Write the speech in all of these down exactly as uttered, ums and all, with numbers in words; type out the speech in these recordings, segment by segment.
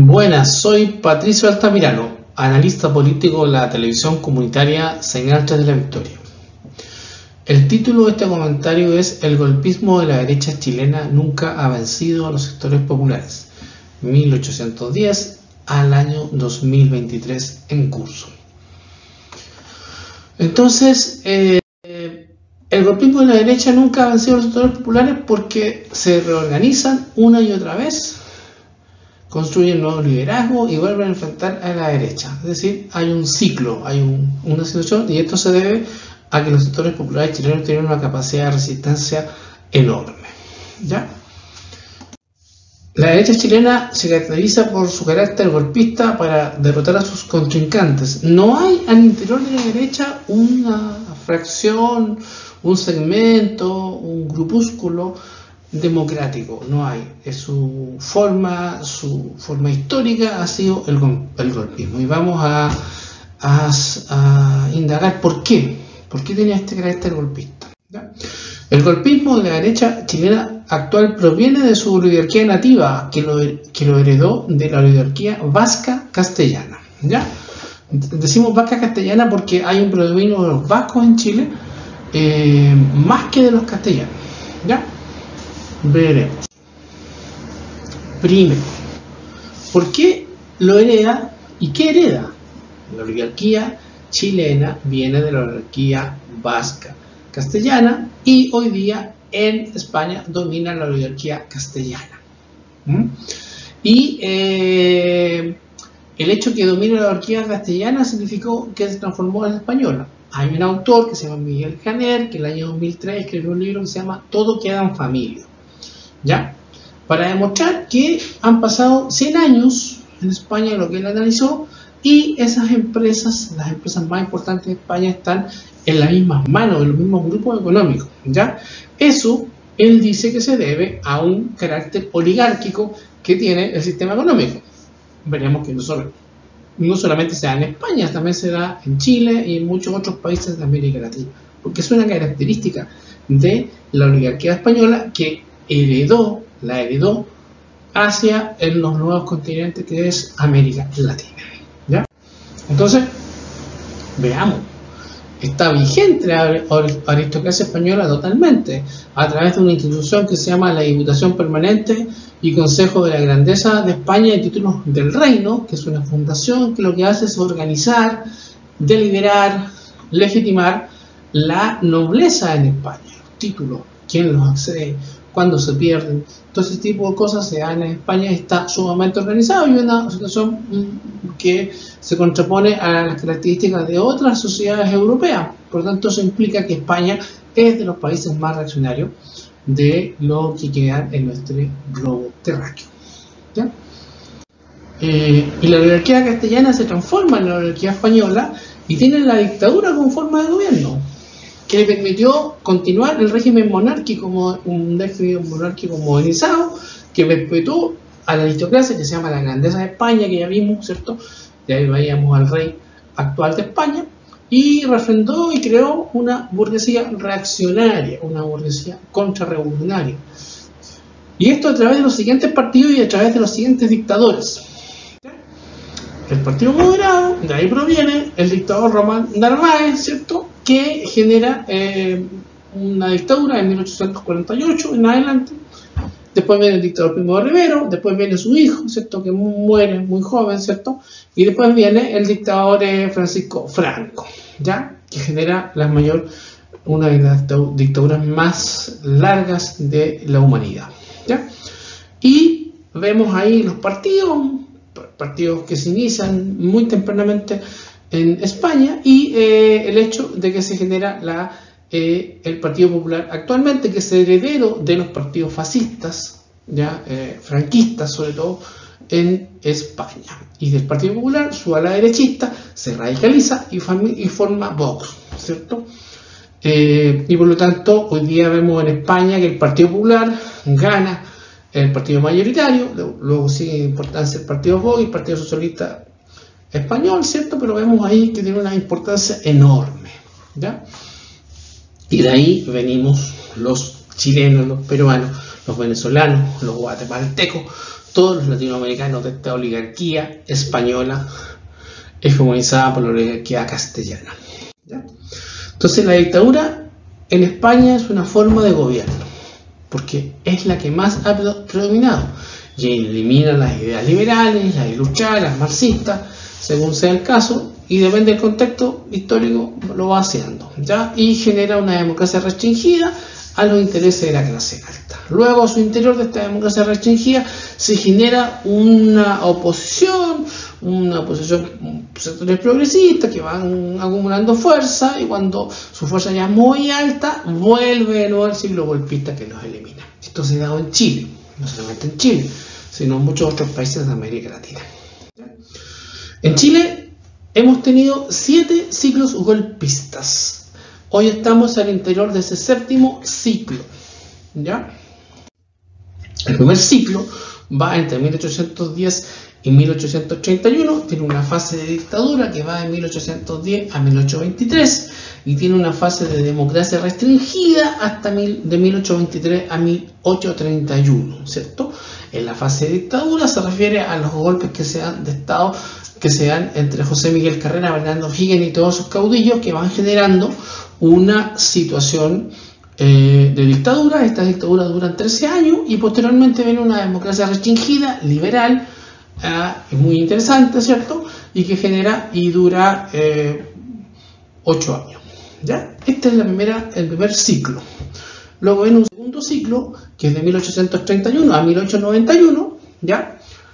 Buenas, soy Patricio Altamirano, analista político de la televisión comunitaria Señal tres de la Victoria. El título de este comentario es "El golpismo de la derecha chilena nunca ha vencido a los sectores populares, mil ochocientos diez al año dos mil veintitrés en curso". Entonces, eh, el golpismo de la derecha nunca ha vencido a los sectores populares porque se reorganizan una y otra vez, construyen nuevos liderazgos y vuelven a enfrentar a la derecha. Es decir, hay un ciclo, hay un, una situación, y esto se debe a que los sectores populares chilenos tienen una capacidad de resistencia enorme. ¿Ya? La derecha chilena se caracteriza por su carácter golpista para derrotar a sus contrincantes. No hay al interior de la derecha una fracción, un segmento, un grupúsculo democrático, no hay. Es su forma, su forma histórica ha sido el, el golpismo. Y vamos a, a, a indagar por qué, por qué tenía este carácter golpista. ¿Ya? El golpismo de la derecha chilena actual proviene de su oligarquía nativa, que lo, que lo heredó de la oligarquía vasca castellana. ¿Ya? Decimos vasca castellana porque hay un predominio de los vascos en Chile, eh, más que de los castellanos. ¿Ya? Veremos. Primero, ¿por qué lo hereda y qué hereda? La oligarquía chilena viene de la oligarquía vasca castellana y hoy día en España domina la oligarquía castellana. ¿Mm? Y eh, el hecho que domine la oligarquía castellana significó que se transformó en española. Hay un autor que se llama Miguel Caner, que en el año dos mil tres escribió un libro que se llama Todo queda en familia. ¿Ya? Para demostrar que han pasado cien años en España, lo que él analizó, y esas empresas, las empresas más importantes de España, están en las mismas manos, en los mismos grupos económicos. ¿Ya? Eso, él dice que se debe a un carácter oligárquico que tiene el sistema económico. Veremos que no, solo, no solamente se da en España, también se da en Chile y en muchos otros países de América Latina, porque es una característica de la oligarquía española que heredó, la heredó hacia en los nuevos continentes, que es América Latina. ¿Ya? Entonces, veamos, está vigente la aristocracia española totalmente, a través de una institución que se llama la Diputación Permanente y Consejo de la Grandeza de España y Títulos del Reino, que es una fundación que lo que hace es organizar, deliberar, legitimar la nobleza en España, los títulos, quién los accede, cuándo se pierden, todo ese tipo de cosas se dan en España, está sumamente organizado y una situación que se contrapone a las características de otras sociedades europeas. Por lo tanto, eso implica que España es de los países más reaccionarios de lo que quedan en nuestro globo terráqueo. ¿Ya? Eh, y la oligarquía castellana se transforma en la oligarquía española y tiene la dictadura como forma de gobierno, que le permitió continuar el régimen monárquico, como un régimen monárquico modernizado, que perpetuó a la aristocracia, que se llama la Grandeza de España, que ya vimos, ¿cierto? De ahí veíamos al rey actual de España, y refrendó y creó una burguesía reaccionaria, una burguesía contrarrevolucionaria. Y esto a través de los siguientes partidos y a través de los siguientes dictadores. El Partido Moderado, de ahí proviene el dictador Román Narváez, ¿cierto?, que genera eh, una dictadura en mil ochocientos cuarenta y ocho en adelante. Después viene el dictador Primo de Rivera, después viene su hijo, ¿cierto?, que muere muy joven, ¿cierto?, y después viene el dictador eh, Francisco Franco, ¿ya?, que genera la mayor, una de las dictaduras más largas de la humanidad, ¿ya? Y vemos ahí los partidos, partidos que se inician muy tempranamente en España, y eh, el hecho de que se genera la, eh, el Partido Popular actualmente, que es heredero de los partidos fascistas, ya eh, franquistas sobre todo, en España. Y del Partido Popular, su ala derechista se radicaliza y, y forma Vox, ¿cierto? Eh, y por lo tanto, hoy día vemos en España que el Partido Popular gana el partido mayoritario, luego sigue importancia el Partido Vox y el Partido Socialista Español, ¿cierto? Pero vemos ahí que tiene una importancia enorme, ¿ya? Y de ahí venimos los chilenos, los peruanos, los venezolanos, los guatemaltecos, todos los latinoamericanos de esta oligarquía española hegemonizada por la oligarquía castellana. ¿Ya? Entonces la dictadura en España es una forma de gobierno, porque es la que más ha predominado y elimina las ideas liberales, las ilustradas, las marxistas, según sea el caso, y depende del contexto histórico lo va haciendo, ¿ya? Y genera una democracia restringida a los intereses de la clase alta. Luego, a su interior de esta democracia restringida se genera una oposición, una oposición, sectores progresistas que van acumulando fuerza, y cuando su fuerza ya es muy alta, vuelve de nuevo al ciclo golpista que los elimina. Esto se ha dado en Chile, no solamente en Chile, sino en muchos otros países de América Latina. En Chile hemos tenido siete ciclos golpistas. Hoy estamos al interior de ese séptimo ciclo, ¿ya? El primer ciclo va entre mil ochocientos diez y mil ochocientos treinta y uno, tiene una fase de dictadura que va de mil ochocientos diez a mil ochocientos veintitrés y tiene una fase de democracia restringida hasta mil, de mil ochocientos veintitrés a mil ochocientos treinta y uno, ¿cierto? En la fase de dictadura se refiere a los golpes que se dan de Estado que se dan entre José Miguel Carrera, Bernardo O'Higgins y todos sus caudillos, que van generando una situación eh, de dictadura. Estas dictaduras duran trece años y posteriormente viene una democracia restringida, liberal, eh, muy interesante, ¿cierto? Y que genera y dura eh, ocho años, ¿ya? Este es la primera, el primer ciclo. Luego viene un segundo ciclo, que es de mil ochocientos treinta y uno a mil ochocientos noventa y uno, ¿ya?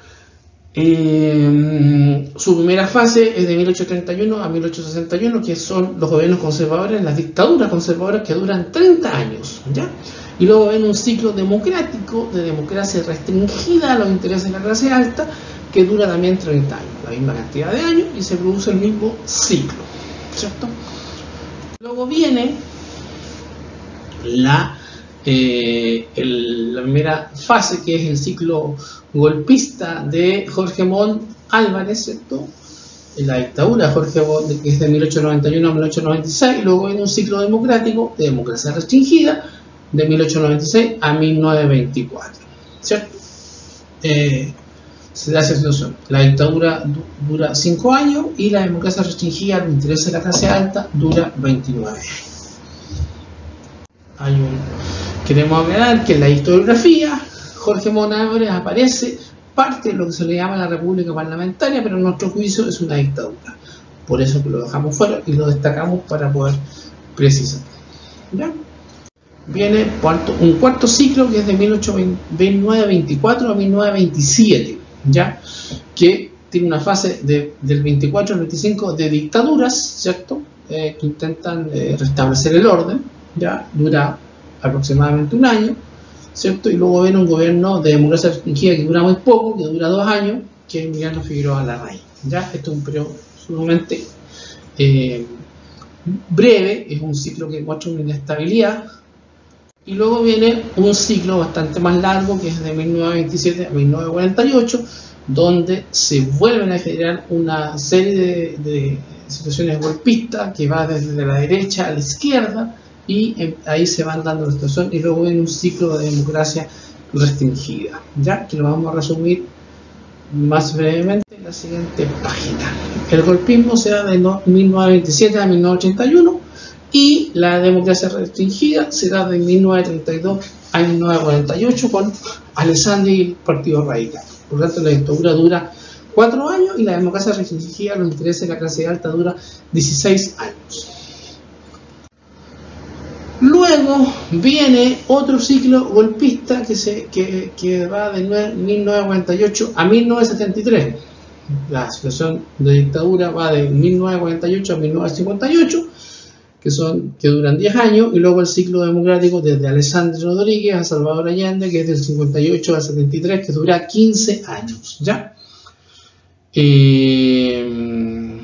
Eh, su primera fase es de mil ochocientos treinta y uno a mil ochocientos sesenta y uno, que son los gobiernos conservadores, las dictaduras conservadoras que duran treinta años, ¿ya? Y luego viene un ciclo democrático de democracia restringida a los intereses de la clase alta, que dura también treinta años, la misma cantidad de años, y se produce el mismo ciclo, ¿cierto? Luego viene la, eh, el, la primera fase, que es el ciclo golpista de Jorge Montt Álvarez, ¿cierto? En la dictadura de Jorge Montt, que es de mil ochocientos noventa y uno a mil ochocientos noventa y seis, y luego viene un ciclo democrático de democracia restringida de mil ochocientos noventa y seis a mil novecientos veinticuatro, ¿cierto? Eh, se da esa situación. La dictadura du dura cinco años y la democracia restringida, al interés de la clase alta, dura veintinueve años. Hay un... Queremos aclarar que en la historiografía Jorge Montt Álvarez aparece parte de lo que se le llama la República Parlamentaria, pero en nuestro juicio es una dictadura. Por eso que lo dejamos fuera y lo destacamos para poder precisar. ¿Ya? Viene cuarto, un cuarto ciclo, que es de mil novecientos veinticuatro a mil novecientos veintisiete, ¿ya? Que tiene una fase de, del veinticuatro al veinticinco de dictaduras, ¿cierto? Eh, que intentan eh, restablecer el orden, ¿ya? Dura aproximadamente un año, ¿cierto? Y luego viene un gobierno de democracia restringida que dura muy poco, que dura dos años, que es Emiliano Figueroa Larraín, ¿ya? Esto es un periodo sumamente eh, breve, es un ciclo que muestra una inestabilidad. Y luego viene un ciclo bastante más largo, que es de mil novecientos veintisiete a mil novecientos cuarenta y ocho, donde se vuelven a generar una serie de, de situaciones golpistas que va desde la derecha a la izquierda, y eh, ahí se van dando la situación, y luego viene un ciclo de democracia restringida, ya que lo vamos a resumir más brevemente en la siguiente página. El golpismo se da de mil novecientos veintisiete a mil novecientos ochenta y uno, y la democracia restringida se da de mil novecientos treinta y dos a mil novecientos cuarenta y ocho con Alessandri y el Partido Radical. Por lo tanto, la dictadura dura cuatro años y la democracia restringida, los intereses de la clase alta, dura dieciséis años. Luego viene otro ciclo golpista que, se, que, que va de mil novecientos cuarenta y ocho a mil novecientos setenta y tres. La situación de dictadura va de mil novecientos cuarenta y ocho a mil novecientos cincuenta y ocho, que, son, que duran diez años, y luego el ciclo democrático desde Alessandri Rodríguez a Salvador Allende, que es del cincuenta y ocho al setenta y tres, que dura quince años, ¿ya? Eh,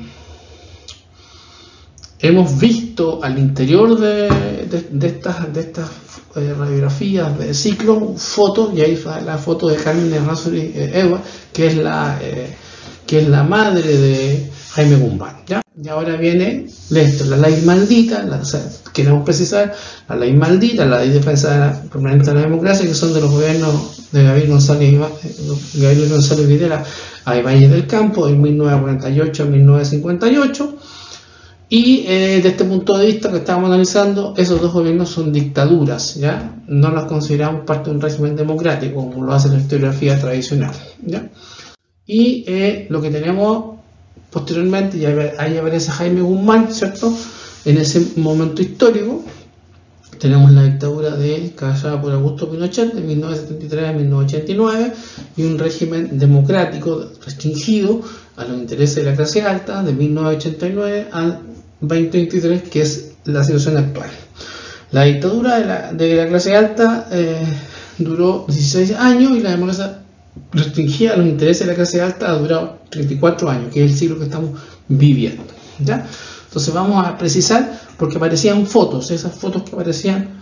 hemos visto al interior de, de, de estas, de estas eh, radiografías de ciclo, fotos, y ahí está la foto de Carmen Errázuriz eh, Ewa, que es la, eh, que es la madre de Jaime Guzmán, ¿ya? Y ahora viene esto, la ley maldita, la, o sea, queremos precisar, la ley maldita, la ley de defensa permanente de la democracia, que son de los gobiernos de Gabriel González, Gabriel González Videla a Ibáñez del Campo, en mil novecientos cuarenta y ocho a mil novecientos cincuenta y ocho. Y eh, desde este punto de vista que estábamos analizando, esos dos gobiernos son dictaduras, ¿ya? No las consideramos parte de un régimen democrático, como lo hace la historiografía tradicional, ¿ya? Y eh, lo que tenemos posteriormente, y ahí aparece Jaime Guzmán, ¿cierto? En ese momento histórico, tenemos la dictadura de cabezada por Augusto Pinochet de mil novecientos setenta y tres a mil novecientos ochenta y nueve y un régimen democrático restringido a los intereses de la clase alta de mil novecientos ochenta y nueve al veinte veintitrés, que es la situación actual. La dictadura de la, de la clase alta eh, duró dieciséis años y la democracia restringida a los intereses de la clase alta ha durado treinta y cuatro años, que es el siglo que estamos viviendo, ¿ya? Entonces vamos a precisar, porque aparecían fotos, esas fotos que aparecían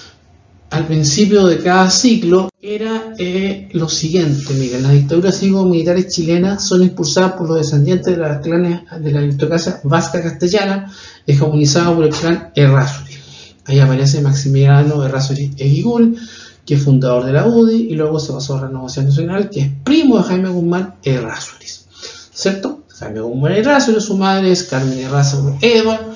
al principio de cada ciclo, era eh, lo siguiente: miren, las dictaduras cívico-militares chilenas son impulsadas por los descendientes de las clanes de la aristocracia vasca castellana, hegemonizada por el clan Errázuriz. Ahí aparece Maximiliano Errázuriz Eguigul, que es fundador de la U D I, y luego se pasó a Renovación Nacional, que es primo de Jaime Guzmán Errázuriz, ¿cierto? Jaime Guzmán Errázuriz, su madre es Carmen Errázuriz Edward,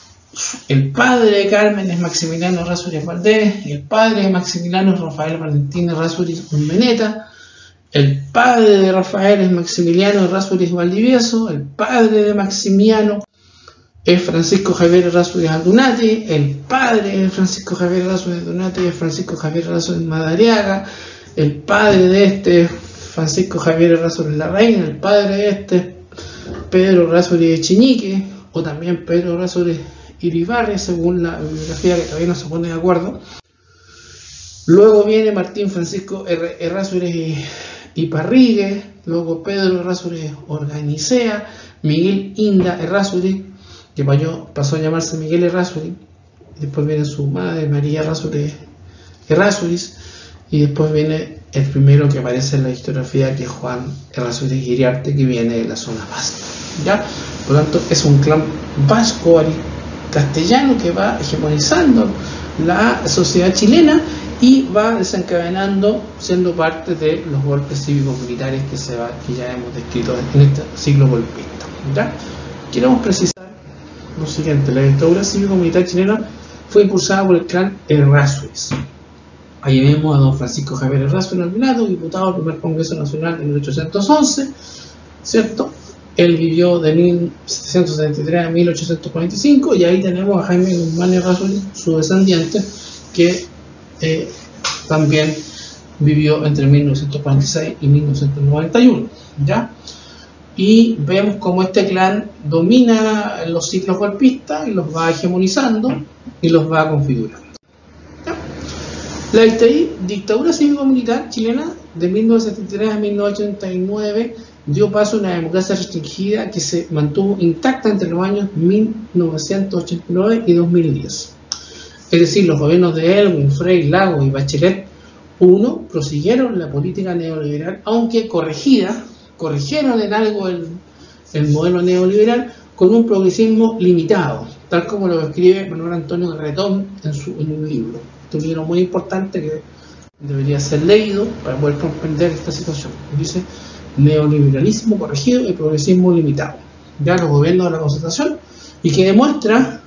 el padre de Carmen es Maximiliano Errázuriz Valdés, el padre de Maximiliano es Rafael Valentín Errázuriz Urmeneta, el padre de Rafael es Maximiliano Errázuriz Valdivieso, el padre de Maximiano es Francisco Javier Errázuriz Aldunati, el padre de Francisco Javier Errázuriz Aldunati es Francisco Javier Errázuriz Madariaga, el padre de este es Francisco Javier Errázuriz Larraín, el padre de este es Pedro Errázuriz Echeñique, o también Pedro Errázuriz Iribarri, según la bibliografía que todavía no se pone de acuerdo. Luego viene Martín Francisco Errázuriz Iparrigue, luego Pedro Errázuriz Organicea, Miguel Inda Errázuriz, que pasó a llamarse Miguel Errázuriz, después viene su madre María Errázuriz Errázuriz, y después viene el primero que aparece en la historiografía, que es Juan Errázuriz Iriarte, que viene de la zona vasca, ¿ya? Por lo tanto, es un clan vasco castellano que va hegemonizando la sociedad chilena y va desencadenando, siendo parte de los golpes cívicos militares que, se va, que ya hemos descrito en este siglo golpista, ¿ya? Queremos precisar lo siguiente: la dictadura cívico-militar chilena fue impulsada por el clan Errázuriz. Ahí vemos a don Francisco Javier Errázuriz Albinato, diputado del primer Congreso Nacional de mil ochocientos once, ¿cierto? Él vivió de mil setecientos setenta y tres a mil ochocientos cuarenta y cinco, y ahí tenemos a Jaime Guzmán Errázuriz, su descendiente, que eh, también vivió entre mil novecientos cuarenta y seis y mil novecientos noventa y uno, ¿ya? Y vemos cómo este clan domina los ciclos golpistas y los va hegemonizando y los va configurando, ¿ya? La dictadura cívico-militar chilena de mil novecientos setenta y tres a mil novecientos ochenta y nueve dio paso a una democracia restringida que se mantuvo intacta entre los años mil novecientos ochenta y nueve y dos mil diez. Es decir, los gobiernos de Elwin, Frei, Lagos y Bachelet uno prosiguieron la política neoliberal, aunque corregida, corrigieron en algo el, el modelo neoliberal con un progresismo limitado, tal como lo describe Manuel Antonio Garretón en, su, en un libro. Este es un libro muy importante que debería ser leído para poder comprender esta situación. Dice: neoliberalismo corregido y progresismo limitado, ya los gobiernos de la concertación, y que demuestra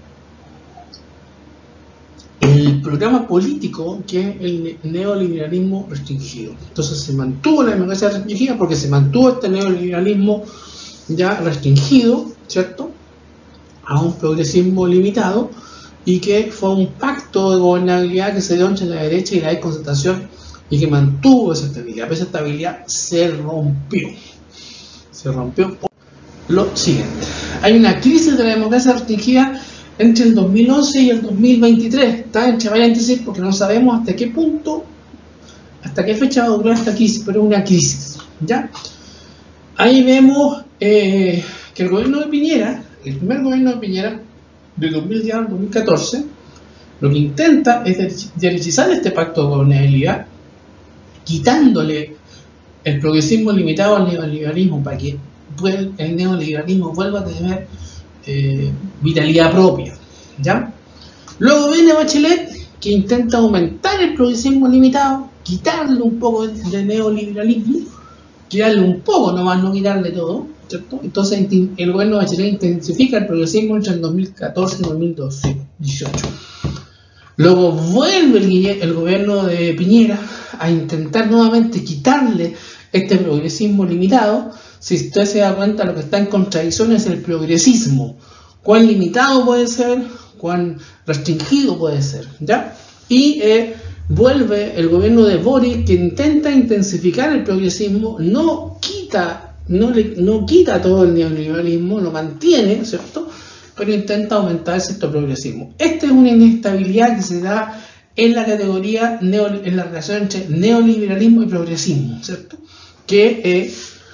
el programa político que es el neoliberalismo restringido. Entonces se mantuvo la democracia restringida porque se mantuvo este neoliberalismo ya restringido, ¿cierto?, a un progresismo limitado, y que fue un pacto de gobernabilidad que se dio entre la derecha y la desconcertación y que mantuvo esa estabilidad. Pero esa estabilidad se rompió. Se rompió por lo siguiente: hay una crisis de la democracia restringida entre el dos mil once y el dos mil veintitrés. Está entre paréntesis porque no sabemos hasta qué punto, hasta qué fecha va a durar esta crisis, pero es una crisis, ¿ya? Ahí vemos eh, que el gobierno de Piñera, el primer gobierno de Piñera, de dos mil diez al dos mil catorce, lo que intenta es derechizar este pacto de gobernabilidad, quitándole el progresismo limitado al neoliberalismo, para que el neoliberalismo vuelva a tener eh, vitalidad propia, ¿ya? Luego viene Bachelet, que intenta aumentar el progresismo limitado, quitarle un poco de neoliberalismo, quitarle un poco, nomás no quitarle todo, ¿cierto? Entonces el gobierno de Bachelet intensifica el progresismo entre el dos mil catorce y dos mil dieciocho. Luego vuelve el, el gobierno de Piñera a intentar nuevamente quitarle este progresismo limitado. Si usted se da cuenta, lo que está en contradicción es el progresismo. ¿Cuán limitado puede ser? ¿Cuán restringido puede ser? ¿Ya? Y eh, vuelve el gobierno de Boric, que intenta intensificar el progresismo, no quita, no, le, no quita todo el neoliberalismo, lo mantiene, ¿cierto? Pero intenta aumentar el sector progresismo. Esta es una inestabilidad que se da en la categoría, neo, en la relación entre neoliberalismo y progresismo, ¿cierto? Que eh,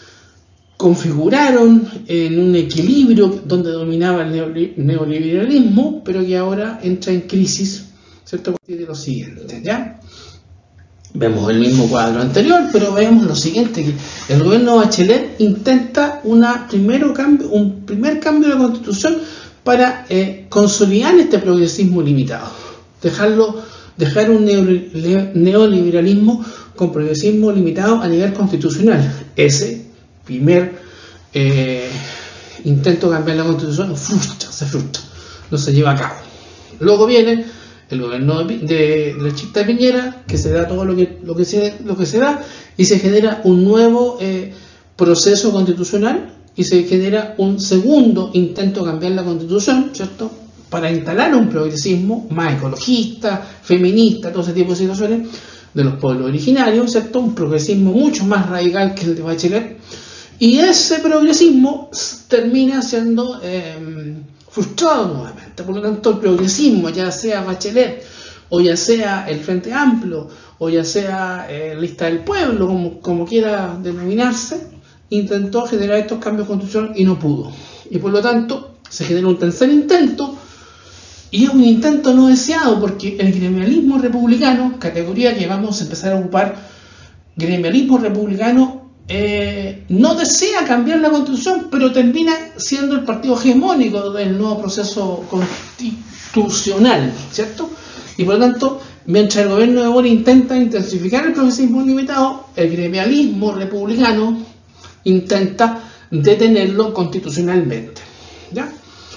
configuraron en un equilibrio donde dominaba el neoliberalismo, pero que ahora entra en crisis, ¿cierto? A partir de lo siguiente, ¿ya? Vemos el mismo cuadro anterior, pero vemos lo siguiente, que el gobierno Bachelet intenta una primero cambio, un primer cambio de la Constitución para eh, consolidar este progresismo limitado, dejarlo, dejar un neoliberalismo con progresismo limitado a nivel constitucional. Ese primer eh, intento de cambiar la Constitución frustra, se frustra, no se lleva a cabo. Luego viene el gobierno de, de, de la Chita de Piñera, que se da todo lo que, lo que, se, lo que se da, y se genera un nuevo eh, proceso constitucional, y se genera un segundo intento de cambiar la Constitución, ¿cierto?, para instalar un progresismo más ecologista, feminista, todo ese tipo de situaciones de los pueblos originarios, ¿cierto?, un progresismo mucho más radical que el de Bachelet, y ese progresismo termina siendo eh, frustrado nuevamente. Por lo tanto, el progresismo, ya sea Bachelet, o ya sea el Frente Amplio, o ya sea eh, Lista del Pueblo, como, como quiera denominarse, intentó generar estos cambios constitucionales y no pudo. Y por lo tanto, se generó un tercer intento, y es un intento no deseado, porque el gremialismo republicano, categoría que vamos a empezar a ocupar, gremialismo republicano, eh, no desea cambiar la Constitución, pero termina siendo el partido hegemónico del nuevo proceso constitucional, ¿cierto? Y por lo tanto, mientras el gobierno de Boric intenta intensificar el progresismo limitado, el gremialismo republicano intenta detenerlo constitucionalmente, ¿ya?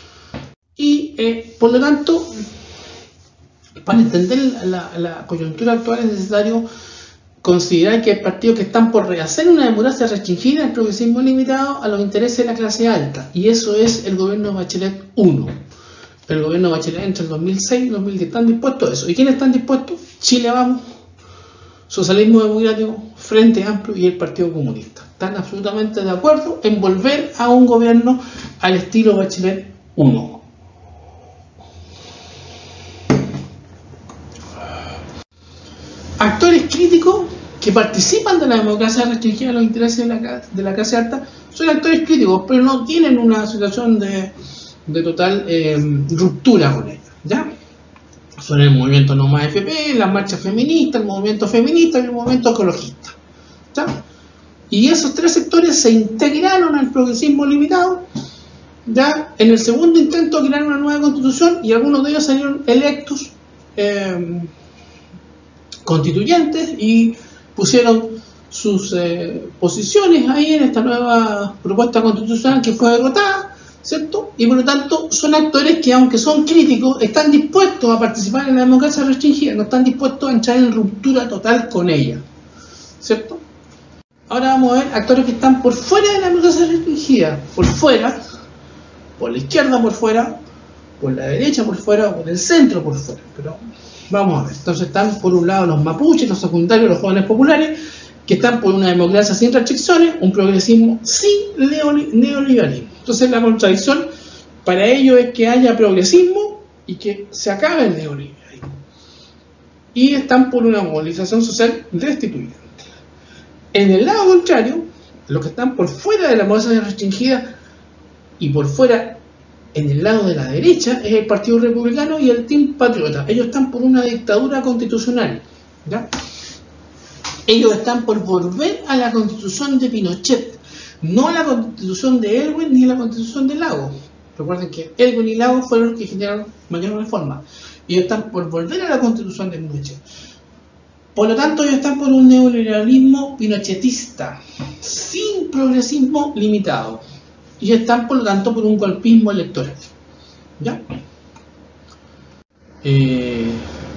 Y eh, por lo tanto, para entender la, la coyuntura actual es necesario considerar que hay partidos que están por rehacer una democracia restringida, el progresismo limitado a los intereses de la clase alta, y eso es el gobierno de Bachelet uno. El gobierno de Bachelet entre el dos mil seis y el dos mil diez están dispuestos a eso. ¿Y quiénes están dispuestos? Chile Vamos, Socialismo Democrático, Frente Amplio y el Partido Comunista. Están absolutamente de acuerdo en volver a un gobierno al estilo Bachelet uno. Actores críticos que participan de la democracia restringida a los intereses de la, de la clase alta son actores críticos, pero no tienen una situación de, de total eh, ruptura con ellos, ¿ya? Son el movimiento No Más F P, la marcha feminista, el movimiento feminista y el movimiento ecologista, ¿ya? Y esos tres sectores se integraron al progresismo limitado, ya en el segundo intento de crear una nueva constitución, y algunos de ellos salieron electos eh, constituyentes y pusieron sus eh, posiciones ahí en esta nueva propuesta constitucional que fue derrotada, ¿cierto? Y por lo tanto son actores que, aunque son críticos, están dispuestos a participar en la democracia restringida, no están dispuestos a entrar en ruptura total con ella, ¿cierto? Ahora vamos a ver actores que están por fuera de la democracia restringida, por fuera, por la izquierda por fuera, por la derecha por fuera, o por el centro por fuera, pero vamos a ver. Entonces están por un lado los mapuches, los secundarios, los jóvenes populares, que están por una democracia sin restricciones, un progresismo sin neoliberalismo. Entonces la contradicción para ellos es que haya progresismo y que se acabe el neoliberalismo. Y están por una movilización social destituyente. En el lado contrario, los que están por fuera de la democracia restringida y por fuera, en el lado de la derecha, es el Partido Republicano y el Team Patriota. Ellos están por una dictadura constitucional, ¿ya? Ellos están por volver a la constitución de Pinochet, no a la constitución de Elwin ni a la constitución de Lago. Recuerden que Elwin y Lagos fueron los que generaron mayor reforma. Y ellos están por volver a la constitución de Pinochet. Por lo tanto, ellos están por un neoliberalismo pinochetista, sin progresismo limitado. Y están, por lo tanto, por un golpismo electoral. ¿Ya? Eh,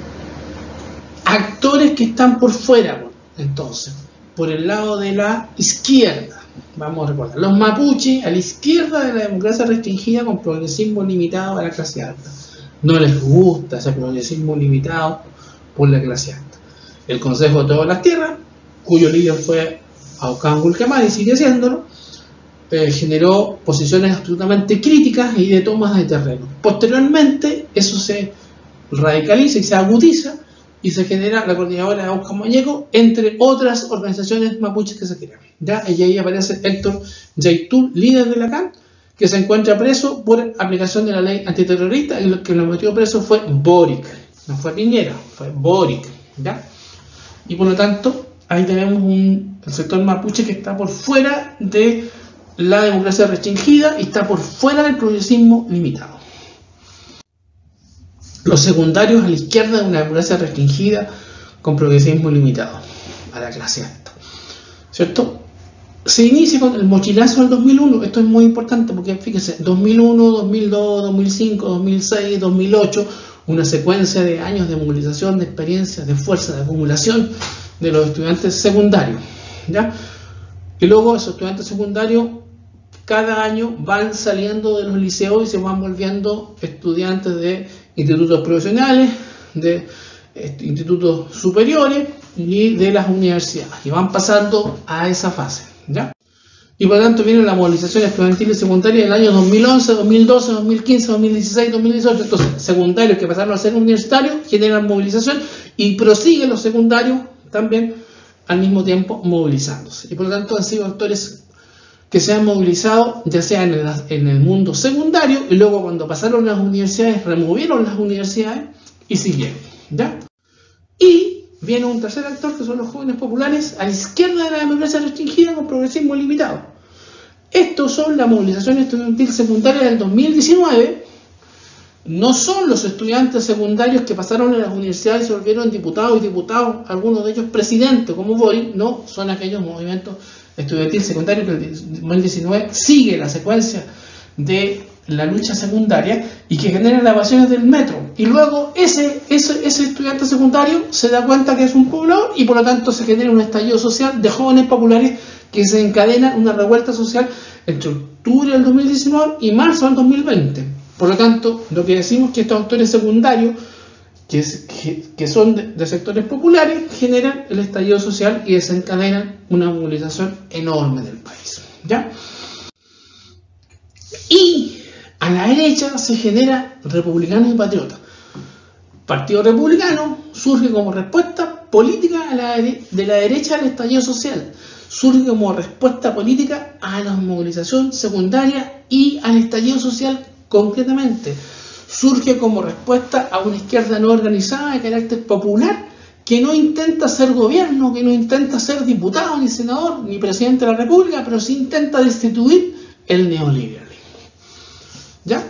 actores que están por fuera, entonces, por el lado de la izquierda. Vamos a recordar, los mapuches a la izquierda de la democracia restringida con progresismo limitado a la clase alta. No les gusta ese progresismo limitado por la clase alta. El Consejo de Todas las Tierras, cuyo líder fue Aucán Gulcamán y sigue siéndolo, eh, generó posiciones absolutamente críticas y de tomas de terreno. Posteriormente, eso se radicaliza y se agudiza y se genera la coordinadora de Aucán Mañeco, entre otras organizaciones mapuches que se crean. ¿Ya? Y ahí aparece Héctor Yaitul, líder de la C A N, que se encuentra preso por aplicación de la ley antiterrorista, y lo que lo metió preso fue Boric, no fue Piñera, fue Boric. ¿Ya? Y por lo tanto, ahí tenemos un el sector mapuche que está por fuera de la democracia restringida y está por fuera del progresismo limitado. Los secundarios a la izquierda de una democracia restringida con progresismo limitado a la clase alta. ¿Cierto? Se inicia con el mochilazo del dos mil uno. Esto es muy importante porque fíjense, dos mil uno, dos mil dos, dos mil cinco, dos mil seis, dos mil ocho, una secuencia de años de movilización, de experiencia, de fuerza, de acumulación de los estudiantes secundarios. ¿Ya? Y luego esos estudiantes secundarios cada año van saliendo de los liceos y se van volviendo estudiantes de institutos profesionales, de eh, institutos superiores y de las universidades, y van pasando a esa fase. ¿Ya? Y por lo tanto viene la movilización estudiantil y secundaria del año dos mil once, dos mil doce, dos mil quince, dos mil dieciséis, dos mil dieciocho. Entonces, secundarios que pasaron a ser universitarios generan movilización y prosiguen los secundarios también al mismo tiempo movilizándose. Y por lo tanto han sido actores que se han movilizado, ya sea en el, en el mundo secundario, y luego cuando pasaron las universidades, removieron las universidades y siguieron. ¿Ya? Y viene un tercer actor, que son los jóvenes populares a la izquierda de la democracia restringida con progresismo limitado. Estos son la movilización estudiantil secundaria del dos mil diecinueve. No son los estudiantes secundarios que pasaron en las universidades y se volvieron diputados y diputados, algunos de ellos presidentes como Boric. No, son aquellos movimientos estudiantil secundario que el dos mil diecinueve sigue la secuencia de la lucha secundaria y que genera las evasiones del metro, y luego ese, ese, ese estudiante secundario se da cuenta que es un poblador y por lo tanto se genera un estallido social de jóvenes populares que se encadena una revuelta social entre octubre del dos mil diecinueve y marzo del dos mil veinte. Por lo tanto, lo que decimos es que estos actores secundarios que, es, que, que son de, de sectores populares generan el estallido social y desencadenan una movilización enorme del país. ¿Ya? Y a la derecha se genera republicanos y patriotas. Partido Republicano surge como respuesta política a la de, de la derecha al estallido social. Surge como respuesta política a la movilización secundaria y al estallido social concretamente. Surge como respuesta a una izquierda no organizada de carácter popular que no intenta ser gobierno, que no intenta ser diputado, ni senador, ni presidente de la República, pero sí intenta destituir el neoliberalismo. ¿Ya?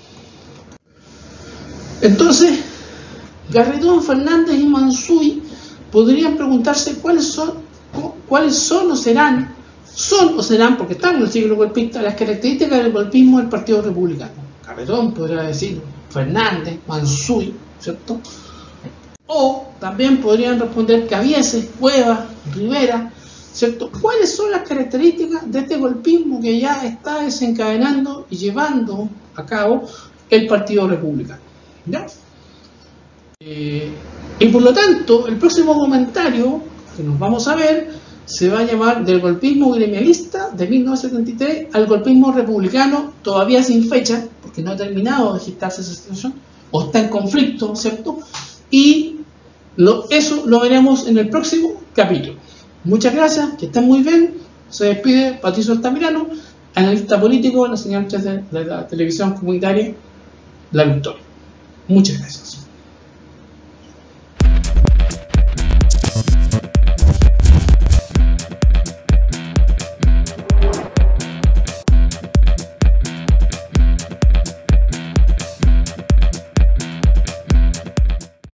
Entonces, Garretón, Fernández y Mansuy podrían preguntarse cuáles son, cuáles son o serán, son o serán, porque están en el siglo golpista, las características del golpismo del Partido Republicano. Garretón podría decir, Fernández, Mansuy, ¿cierto? O también podrían responder Cabieces, Cuevas, Rivera, ¿cierto? ¿Cuáles son las características de este golpismo que ya está desencadenando y llevando a cabo el Partido Republicano? ¿Ya? Eh, y por lo tanto, el próximo comentario que nos vamos a ver se va a llamar del golpismo gremialista de mil novecientos setenta y tres al golpismo republicano, todavía sin fecha, porque no ha terminado de gestarse esa situación, o está en conflicto, ¿cierto? Y lo, eso lo veremos en el próximo capítulo. Muchas gracias, que estén muy bien. Se despide Patricio Altamirano, analista político en la señal tres de la televisión comunitaria La Victoria. Muchas gracias.